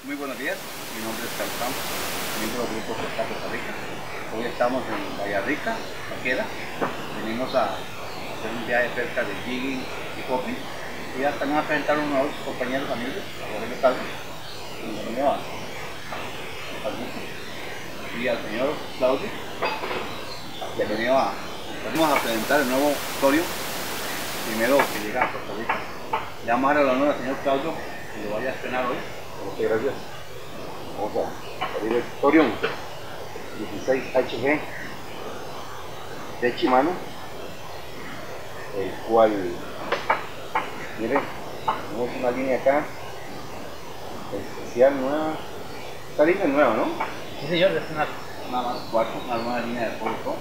Muy buenos días, mi nombre es Carlos Campos, miembro del grupo Pesca Costa Rica. Hoy estamos en Bahía Rica, Paquera. Venimos a hacer un viaje de pesca de jigging y popping. Y ya están a presentar unos nuevos compañeros amigos, a Rogelio Calvo, bienvenido a Augusto, y al señor Claudio, bienvenido a... Vamos a presentar el nuevo Thorium, primero que llega a Costa Rica. Le vamos a dar el honor al señor Claudio que lo vaya a estrenar hoy. Muchas gracias. Vamos a abrir el Thorium 16 HG de Shimano, el cual, miren, tenemos una línea acá especial nueva. Esta línea es nueva, ¿no? Sí señor, es una más cuarto, una nueva línea de polvo.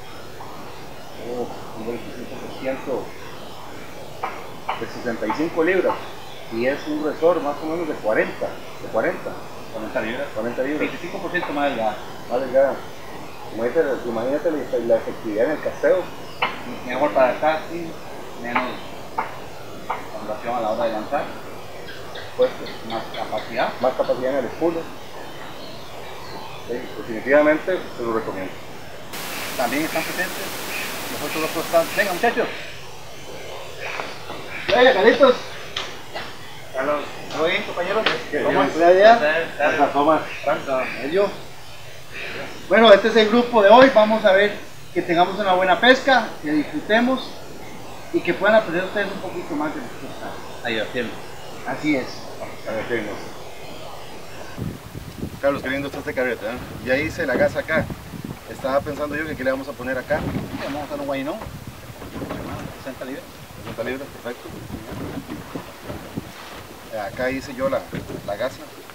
Un 25% de 65 libras y es un resort más o menos de 40 libras. 40 libras. 25% más delgada. Más delgada. Imagínate la efectividad en el casteo. Mejor para el casting, menos ondulación a la hora de lanzar. Pues, Más capacidad en el espuldo. Sí, definitivamente se lo recomiendo. También están presentes los otros dos stands. Venga muchachos. Venga, Carlitos. Carlos, ¿todo bien compañeros? ¿Cómo estás? Toma. Bueno, este es el grupo de hoy. Vamos a ver que tengamos una buena pesca, que disfrutemos y que puedan aprender ustedes un poquito más de nuestro estado. A divertirnos. Así es. A divertirnos. Carlos, qué lindo está este carrete, ¿eh? Ya hice la gasa acá. Estaba pensando yo que qué le vamos a poner acá. Vamos a usar un guainón. 60 libras. 60 libras, perfecto. Acá hice yo la gasa.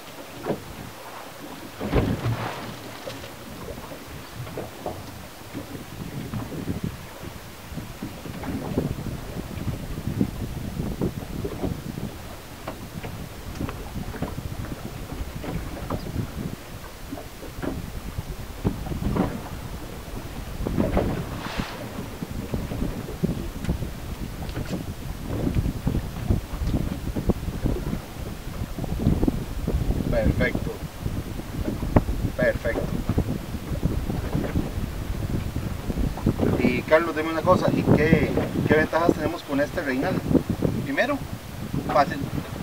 Perfecto. Perfecto. Y Carlos, dime una cosa, ¿y qué ventajas tenemos con este reinal? Primero, fácil.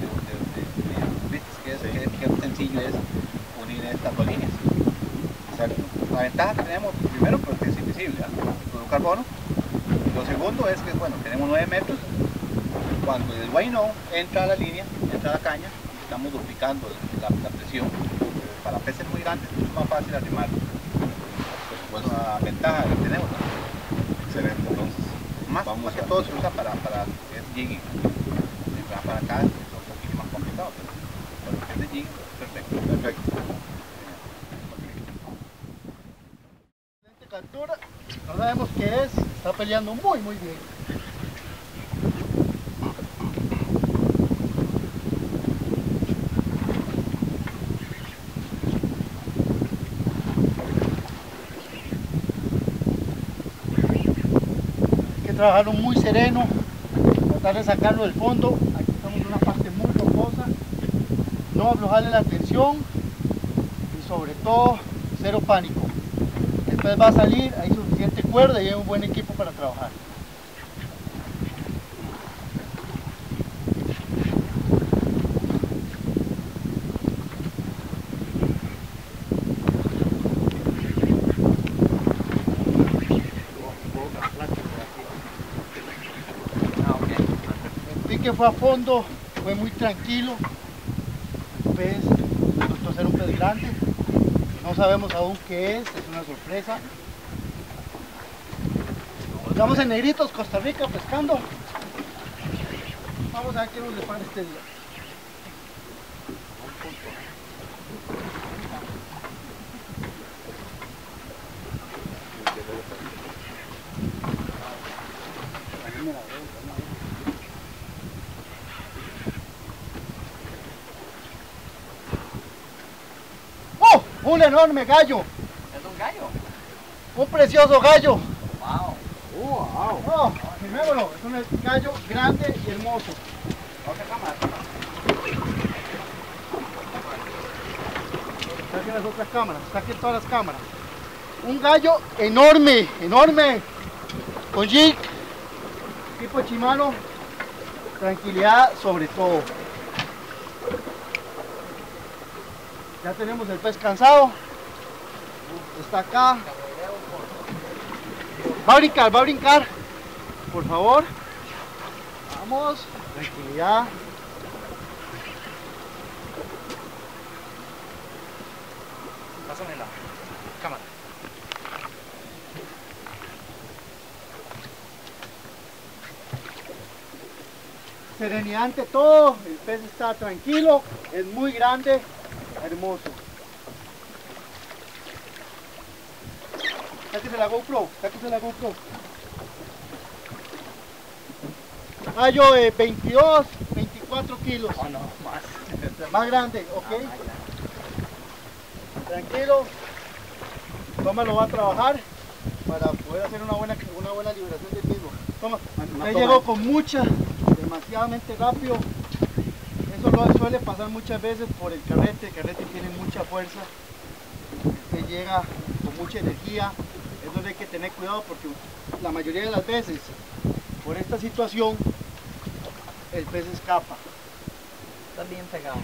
¿Viste qué sencillo es unir estas dos líneas? Exacto. La ventaja que tenemos, primero, porque es invisible, el carbono. Lo segundo es que, bueno, tenemos 9 metros. Cuando el guainón entra a la línea, entra a la caña, estamos duplicando la presión. Para peces muy grandes es más fácil arrimar. Pues una ventaja que tenemos, ¿no? Excelente, entonces. Más que todo se usa para es jigging. Para acá es un poquito más complicado, pero lo que es de jigging es perfecto. Perfecto. Excelente captura. No sabemos qué es. Está peleando muy bien. Trabajaron muy sereno, tratar de sacarlo del fondo. Aquí estamos en una parte muy rocosa, no aflojarle la tensión y sobre todo cero pánico. Después va a salir, hay suficiente cuerda y hay un buen equipo para trabajar. Que fue a fondo, fue muy tranquilo. El pez resultó ser un pez grande, no sabemos aún qué es una sorpresa. Estamos en Negritos, Costa Rica, pescando. Vamos a ver qué nos depara este día. Un enorme gallo. ¿Es un gallo? Un precioso gallo. Wow. Wow. Oh, firmémoslo. Es un gallo grande y hermoso. ¿Dónde cámara? saquen las otras cámaras, saquen todas las cámaras. Un gallo enorme, enorme, con jig, tipo Shimano, tranquilidad sobre todo. Ya tenemos el pez cansado, está acá, va a brincar, por favor, vamos, tranquilidad. Pásame la cámara. Serenidad ante todo, el pez está tranquilo, es muy grande, hermoso. Sáquese la GoPro, sáquese la GoPro. Gallo de 22, 24 kilos. Oh, no, más. Más grande, ok. Tranquilo. Toma lo va a trabajar para poder hacer una buena liberación del mismo. Toma, ya llegó con mucha, demasiadamente rápido. Eso lo suele pasar muchas veces por el carrete tiene mucha fuerza, que llega con mucha energía. Eso hay que tener cuidado porque la mayoría de las veces, por esta situación, el pez escapa. Está bien pegado.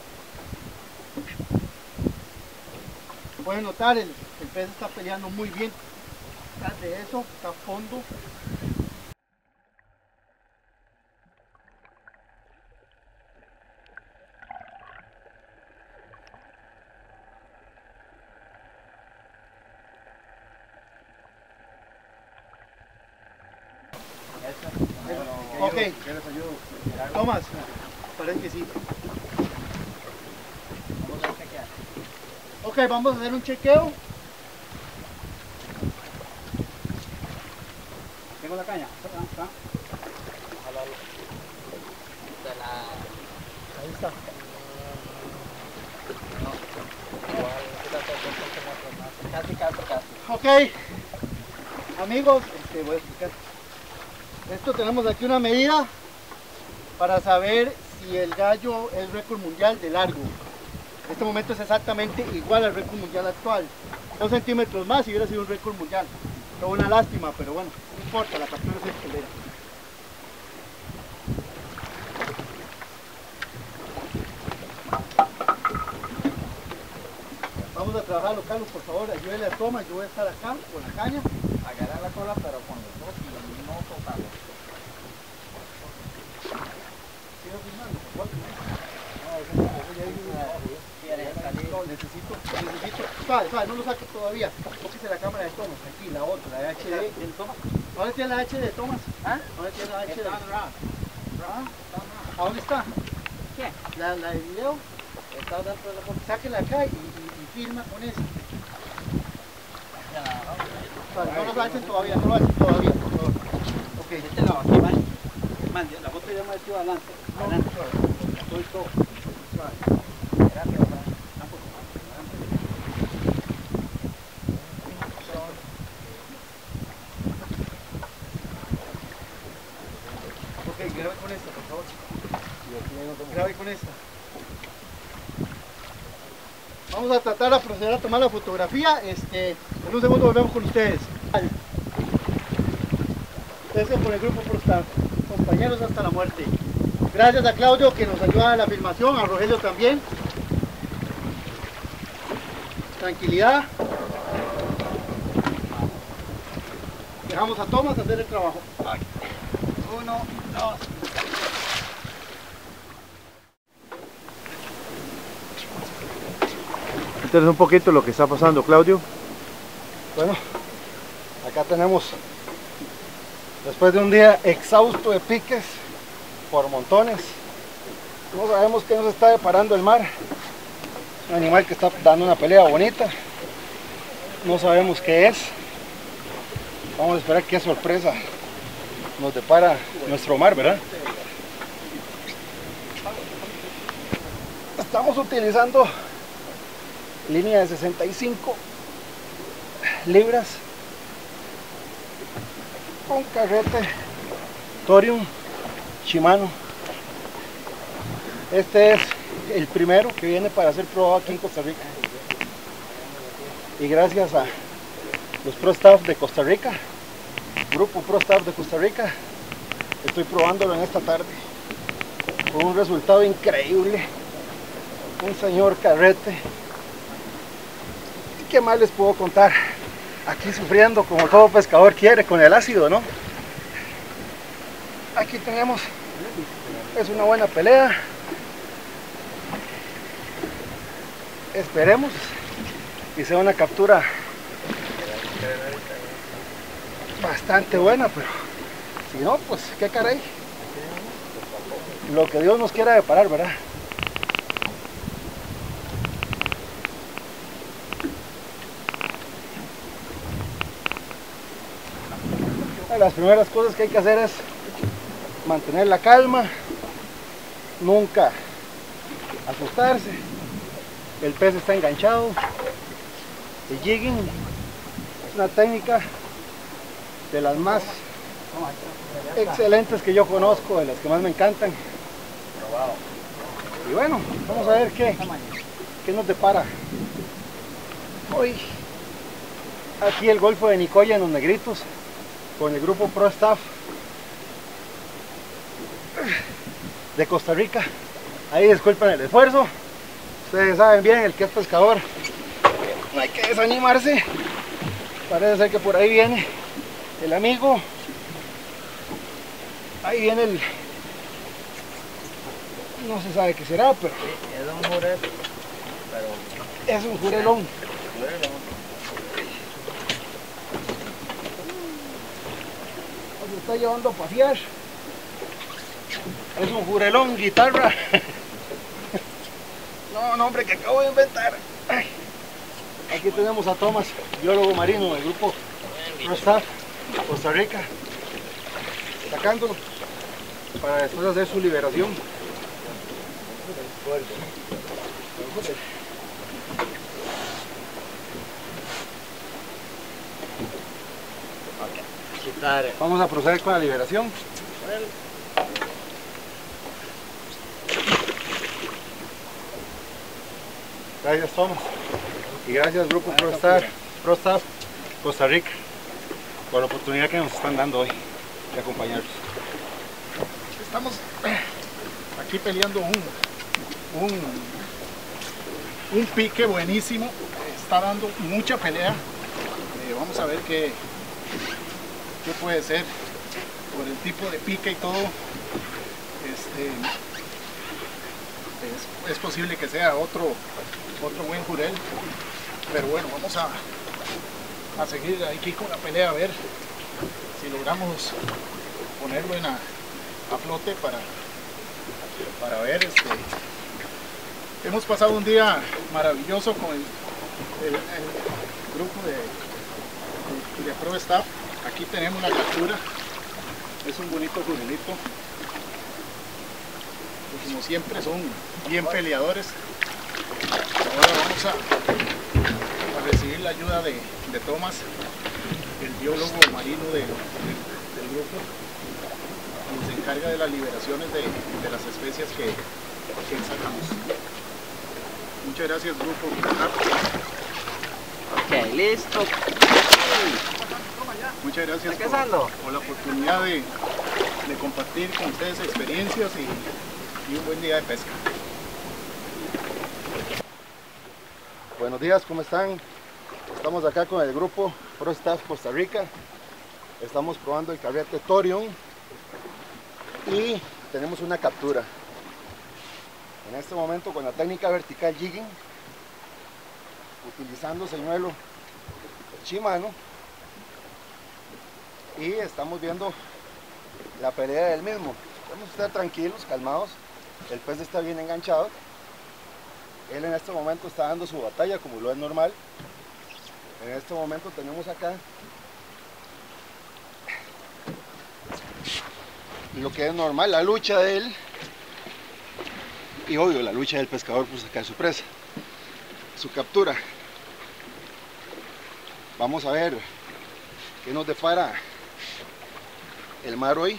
Pueden notar, el pez está peleando muy bien. Tras de eso, está a fondo. Ok, Tomás, parece que sí. Vamos a chequear. Ok, vamos a hacer un chequeo. Tengo la caña. Ahí está. Casi. Ok, amigos, voy a explicar. Esto tenemos aquí una medida para saber si el gallo es récord mundial de largo. En este momento es exactamente igual al récord mundial actual. 2 centímetros más y hubiera sido un récord mundial. Fue una lástima, pero bueno, no importa, la captura es excelente. Vamos a trabajarlo, Carlos, por favor, ayúdele a Tomás, yo voy a estar acá con la caña. Agarrar la cola, pero con los dos y no tocarlo. Sigo filmando, por favor. No, necesito, suave, no lo saque todavía. Tóquese la cámara de Tomás, aquí, la otra, la HD. ¿Dónde tiene la HD de Tomás? ¿Ah? ¿Dónde tiene la HD? ¿Ah? ¿A dónde está? ¿Qué? La de video. Está dentro de la boca. Sáquela acá y filma con eso. Vale, no lo alcen todavía, por favor. Ok. Este lado aquí, man. Man, la foto ya me ha hecho adelante. Adelante. Todo. Ok, grabe con esta, por favor. Grabe con esta. Vamos a tratar de proceder a tomar la fotografía. En un segundo volvemos con ustedes. Gracias por el grupo ProStar, compañeros hasta la muerte. Gracias a Claudio que nos ayuda en la filmación, a Rogelio también. Tranquilidad. Dejamos a Tomás hacer el trabajo. 1, 2. Entonces un poquito lo que está pasando, Claudio. Bueno, acá tenemos, después de un día exhausto de piques por montones, no sabemos qué nos está deparando el mar. Un animal que está dando una pelea bonita, no sabemos qué es. Vamos a esperar qué sorpresa nos depara nuestro mar, ¿verdad? Estamos utilizando línea de 65 libras con carrete Thorium Shimano. Este es el primero que viene para ser probado aquí en Costa Rica. y gracias a los Pro Staff de Costa Rica, Grupo Pro Staff de Costa Rica, estoy probándolo en esta tarde con un resultado increíble. Un señor carrete. ¿Qué más les puedo contar? Aquí sufriendo como todo pescador quiere con el ácido, ¿no? Aquí tenemos, es una buena pelea. Esperemos y sea una captura bastante buena, pero si no, pues qué caray. Lo que Dios nos quiera deparar, ¿verdad? Una de las primeras cosas que hay que hacer es mantener la calma, nunca asustarse. El pez está enganchado. El jigging es una técnica de las más excelentes que yo conozco, de las que más me encantan. Y bueno, vamos a ver qué nos depara hoy aquí el Golfo de Nicoya en Los Negritos con el Grupo Pro Staff de Costa Rica. Ahí disculpen el esfuerzo, ustedes saben bien, el que es pescador no hay que desanimarse. Parece ser que por ahí viene el amigo, ahí viene el, no se sabe qué será, pero Es un jurel, pero es un jurelón. Nos está llevando a pasear. Es un jurelón guitarra. No, hombre, que acabo de inventar. Ay. Aquí tenemos a Tomás, biólogo marino del Grupo Pro Staff Costa Rica, sacándolo para después hacer su liberación. Vamos a proceder con la liberación. Gracias, Tomás, y gracias Grupo Pro Staff Costa Rica por la oportunidad que nos están dando hoy de acompañarnos. estamos aquí peleando un pique buenísimo, está dando mucha pelea. Vamos a ver qué puede ser por el tipo de pique y todo. Es posible que sea otro buen jurel, pero bueno, vamos a seguir aquí con la pelea, a ver si logramos ponerlo a flote para ver. Hemos pasado un día maravilloso con el grupo de Pro Staff. Aquí tenemos la captura, es un bonito jurelito. Pues como siempre son bien peleadores. Ahora vamos a recibir la ayuda de Tomás, el biólogo marino del grupo, quien se encarga de las liberaciones de las especies que sacamos. Muchas gracias, grupo. Ok, listo. Muchas gracias por la oportunidad de compartir con ustedes experiencias y un buen día de pesca. Buenos días, ¿cómo están? Estamos acá con el Grupo Pro Staff Costa Rica. Estamos probando el carrete Thorium y tenemos una captura. En este momento con la técnica vertical jigging, utilizando señuelo Shimano, y estamos viendo la pelea del mismo. Vamos a estar tranquilos, calmados. El pez está bien enganchado. Él en este momento está dando su batalla como lo es normal. En este momento tenemos acá lo que es normal, la lucha de él, y obvio la lucha del pescador por sacar su presa, su captura. Vamos a ver qué nos depara el mar hoy.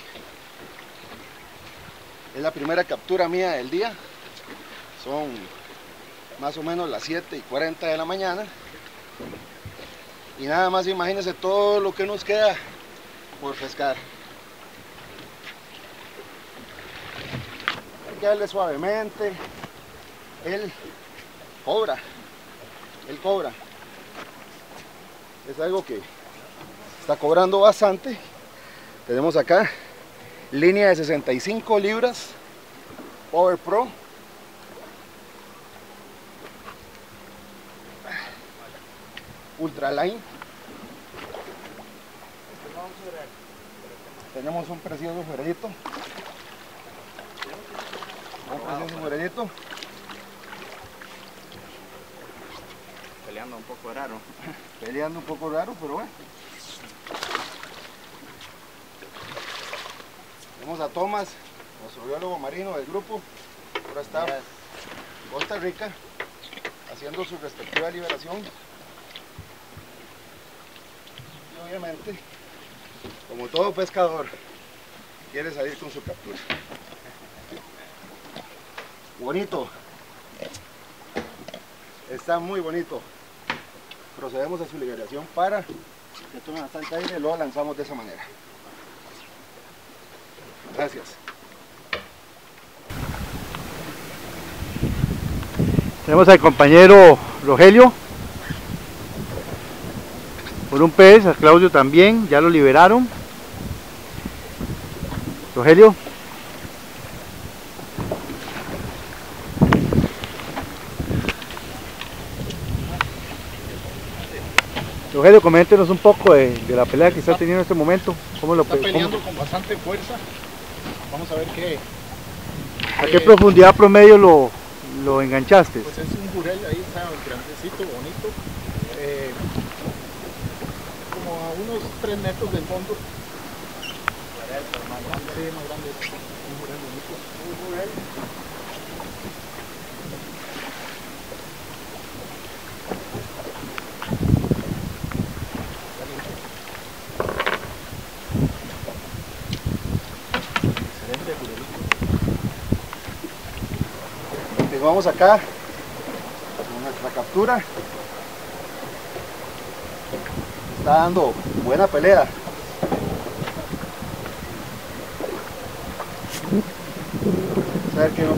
Es la primera captura mía del día. Son más o menos las 7:40 de la mañana. Y nada más imagínense todo lo que nos queda por pescar. Hay que darle suavemente. Él cobra. Es algo que está cobrando bastante. Tenemos acá línea de 65 libras Power Pro. Ultraline. Tenemos un precioso jueguito. Peleando un poco raro. Peleando un poco raro, pero bueno. Tenemos a Tomás, nuestro biólogo marino del grupo. Ahora está en Costa Rica haciendo su respectiva liberación. Y obviamente, como todo pescador, quiere salir con su captura. Bonito. Está muy bonito. Procedemos a su liberación para que tome bastante aire y lo lanzamos de esa manera. Gracias. Tenemos al compañero Rogelio por un pez, a Claudio también, ya lo liberaron. Rogelio. Rogelio, coméntenos un poco de la pelea que está teniendo en este momento. ¿Cómo lo está peleando con bastante fuerza. Vamos a ver qué. ¿A qué profundidad promedio lo enganchaste? Pues es un jurel, ahí está grandecito, bonito. Como a unos 3 metros del fondo. Sí, más grande. Un jurel bonito. Un jurel. Continuamos acá con nuestra captura. Está dando buena pelea. Vamos a ver qué nos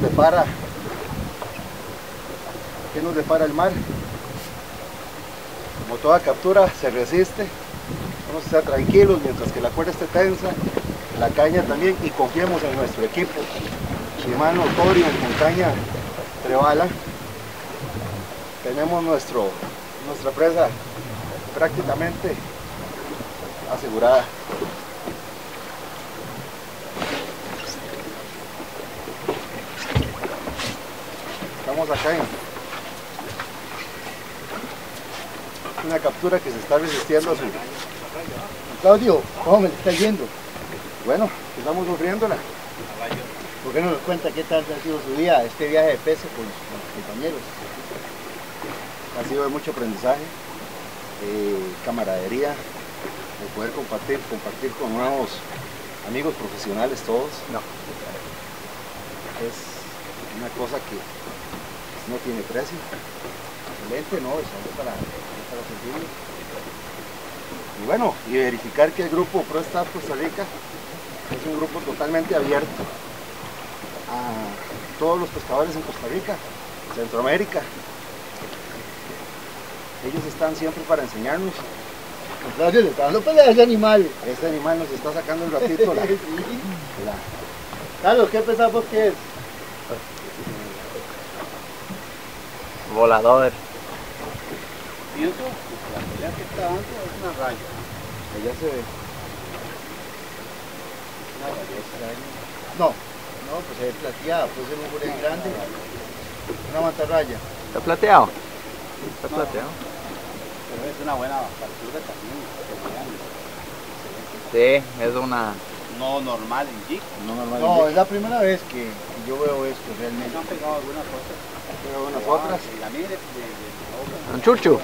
depara el mar. Como toda captura se resiste. Vamos a estar tranquilos mientras que la cuerda esté tensa, la caña también, y confiemos en nuestro equipo. Shimano Torio con caña Trebala. Tenemos nuestra presa prácticamente asegurada. Estamos acá en una captura que se está resistiendo a su... Claudio, ¿cómo me está yendo? Bueno, estamos sufriéndola. ¿Por qué no nos cuenta qué tal ha sido su día, este viaje de pesca con los compañeros? Ha sido de mucho aprendizaje, camaradería, de poder compartir con nuevos amigos profesionales todos. No. Es una cosa que no tiene precio. Excelente, ¿no? Es algo para servirnos. Y bueno, y verificar que el grupo ProStaff Costa Rica es un grupo totalmente abierto a todos los pescadores en Costa Rica, Centroamérica. Ellos están siempre para enseñarnos. Claudio, le está dando pelea a ese animal. Este animal nos está sacando un ratito Carlos, ¿qué pensamos que es? Volador. Pienso que la pelea que está dando es una raya. Allá se ve. Una raya extraña. No, pues es plateada, puede ser un jurel grande. Una mantarraya. ¿Está plateado? Está plateado. Pero es una buena captura también. Sí, es una... No normal en jig. No, es la primera vez que yo veo esto realmente. ¿No han pegado algunas cosas? Pero unas otras. La mire de Un chucho.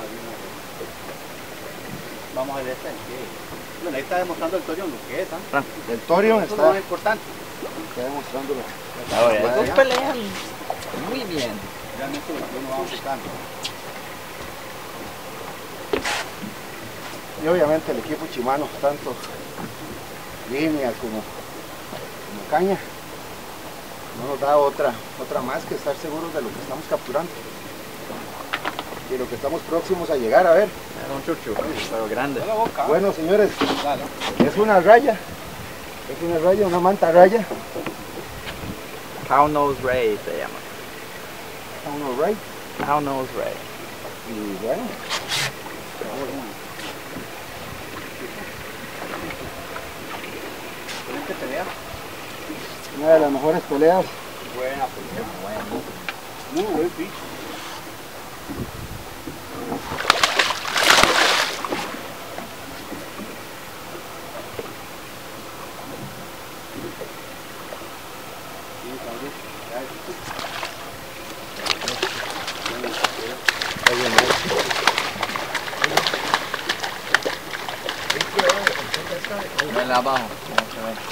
Vamos a ver esta. Bueno, ahí está demostrando el Torion lo que es, ¿ah? El Torion Eso es lo más está importante. demostrándolo. Los dos pelean muy bien. Realmente lo que uno va buscando. Y obviamente el equipo Shimano, tanto línea como caña, no nos da otra más que estar seguros de lo que estamos capturando y lo que estamos próximos a llegar a ver. Era un chucho, pero grande. Bueno, señores, es una raya, una manta raya. Cow-nose ray se llama. Cow-nose ray. Cow-nose ray. Y bueno, una de las mejores peleas. Buena pelea, Muy buen bicho. Vela abajo, ¿cómo se ve?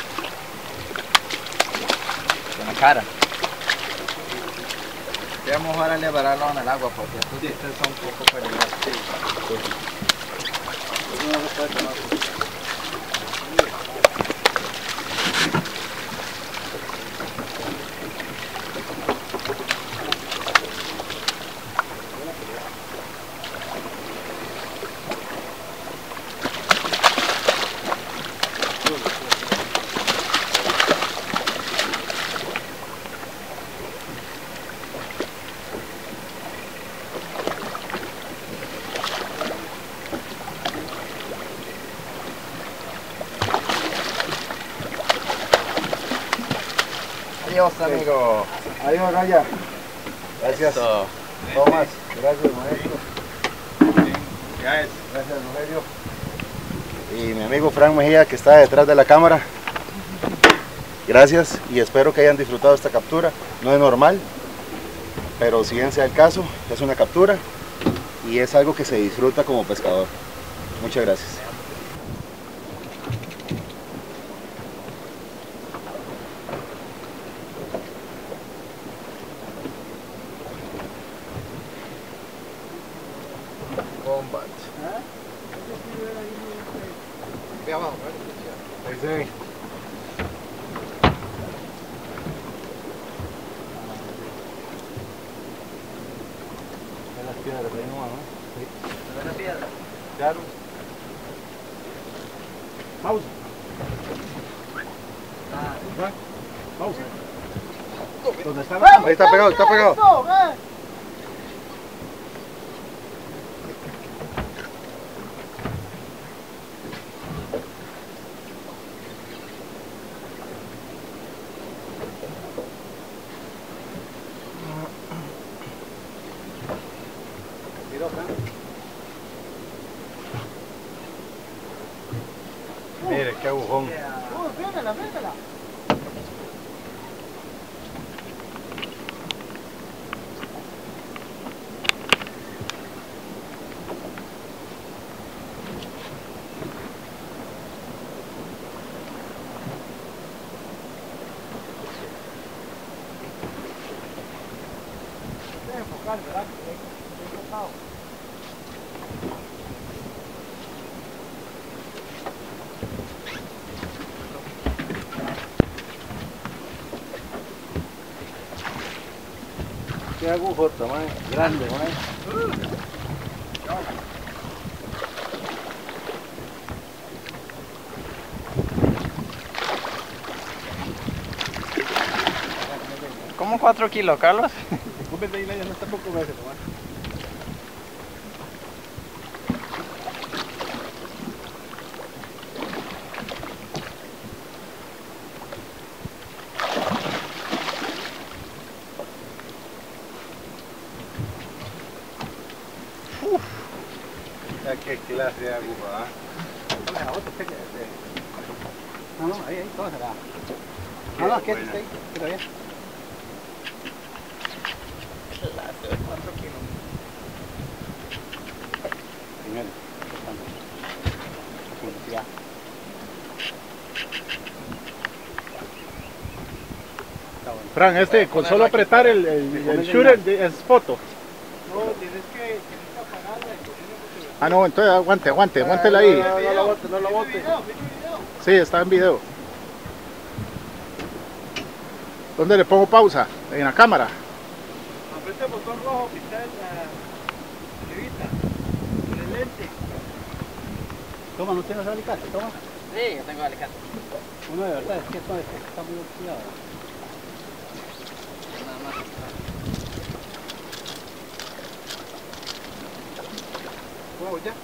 Con la cara. Queremos ahora liberarlo en el agua porque estos dientes son un poco peligrosos. Adiós, amigo. Adiós, Raya. Gracias. Eso. Tomás, gracias, maestro. Guys. Gracias, Rogelio. Y mi amigo Frank Mejía, que está detrás de la cámara. Gracias y espero que hayan disfrutado esta captura. No es normal, pero si bien sea el caso, es una captura y es algo que se disfruta como pescador. Muchas gracias. Combat. Ve abajo, Ahí se ve. Las piedras ahí nomás, ¿no? Sí. ¿Una piedra? Claro. Pausa. Pausa. ¿Dónde está la cámara? Ahí está pegado, está pegado. Mire, qué agujón. Véndela, véndela. Debe enfocar, ¿verdad? Estoy enfocado. Qué agujota, man. Grande, man. ¿Cómo 4 kilos, Carlos? Disculpen, de ya no está poco veces, man. Qué clase de aguja, No, no, ahí, todo se da. No, no, aquí está ahí, pero bien. Primero, Publicidad. Fran, con solo apretar el shooter es foto. No, tienes que apagarla y ponerla porque Ah, no, entonces aguántela ahí. No la bote. Sí, está en video. ¿Dónde le pongo pausa? En la cámara. Aprieta el botón rojo que está en la arribita, en el lente. Toma, ¿no tienes alicate? Toma. Sí, yo tengo alicate. Uno de verdad, es que esto está muy oxidado. Nada más. ¿Cómo ya?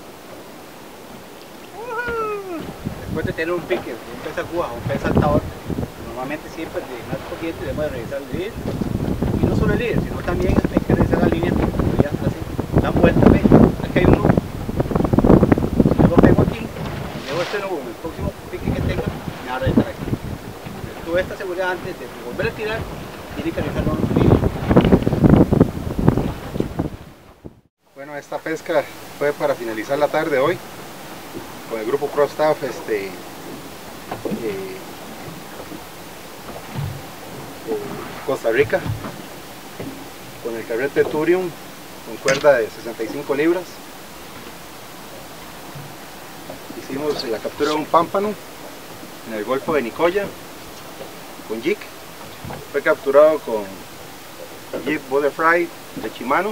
Después de tener un pique, un pez aguja, un pez saltador, normalmente siempre de más corriente debemos de revisar el líder. Y no solo el líder, sino también hay que revisar la línea porque ya así, dan vuelta, ve, aquí hay un nudo. Si yo lo pego aquí, llevo este nudo en el próximo pique que tenga, me va a reventar aquí. Entonces, tuve esta seguridad antes de volver a tirar, tiene que revisar los líderes. Bueno, esta pesca fue para finalizar la tarde hoy con el grupo Pro Staff Costa Rica, con el carrete Turium con cuerda de 65 libras. Hicimos la captura de un pámpano en el Golfo de Nicoya con jig. Fue capturado con jig butterfly de Shimano.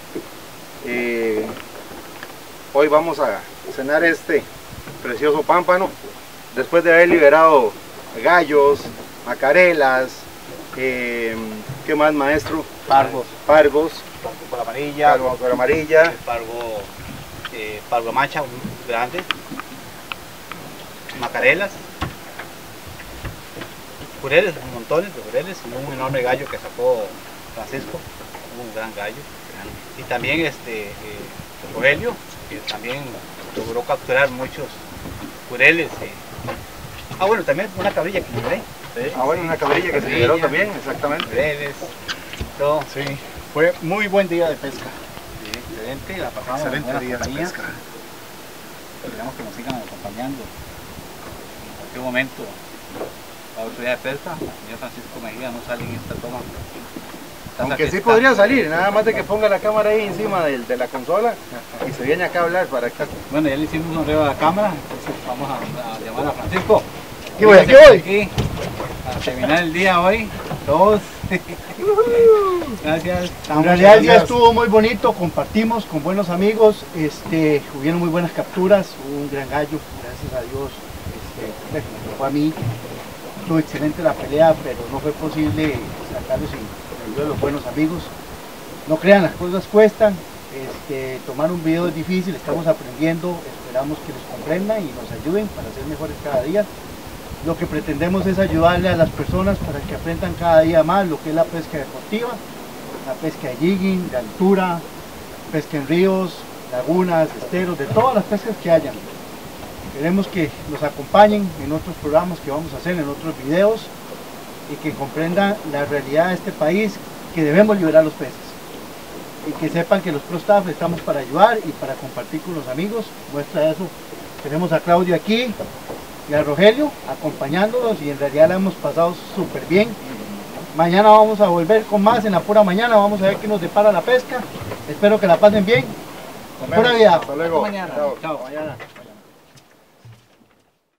Hoy vamos a cenar este precioso pámpano después de haber liberado gallos, macarelas, ¿qué más, maestro? Pargos. Pargos, Por amarilla, por amarilla, pargo macha grande, macarelas, jureles, montones de jureles y un enorme gallo que sacó Francisco, un gran gallo, y también Rogelio, que también logró capturar muchos jureles. Bueno, también una cabrilla que liberé. bueno, una cabrilla que se liberó también, exactamente. Jureles, todo. Sí, fue muy buen día de pesca. Sí, excelente, la pasamos en Excelente buena día de compañía. pesca. Esperamos que nos sigan acompañando en cualquier momento a otro día de pesca. El señor Francisco Mejía no sale en esta toma. Aunque sí podría salir, nada más de que ponga la cámara ahí encima de la consola y se viene acá a hablar para acá. Bueno, ya le hicimos un reo a la cámara, entonces vamos a llamar a Francisco. Aquí voy, aquí voy. Aquí, a terminar el día hoy, todos. Gracias. En realidad el día estuvo muy bonito, compartimos con buenos amigos, hubieron muy buenas capturas, hubo un gran gallo, gracias a Dios, me tocó a mí, estuvo excelente la pelea, pero no fue posible sacarlo sin la ayuda de los buenos amigos. No crean, las cosas cuestan, tomar un video es difícil, estamos aprendiendo, esperamos que nos comprendan y nos ayuden para ser mejores cada día. Lo que pretendemos es ayudarle a las personas para que aprendan cada día más lo que es la pesca deportiva, la pesca de jigging, de altura, pesca en ríos, lagunas, esteros, de todas las pescas que hayan. Queremos que nos acompañen en otros programas que vamos a hacer, en otros videos, y que comprendan la realidad de este país, que debemos liberar los peces. Y que sepan que los Pro Staff estamos para ayudar y para compartir con los amigos. Muestra eso. Tenemos a Claudio aquí y a Rogelio acompañándonos y en realidad la hemos pasado súper bien. Mañana vamos a volver con más en la pura mañana, vamos a ver qué nos depara la pesca. Espero que la pasen bien. Pura vida. Hasta luego. Hasta mañana. Chao. Chao. Hasta mañana.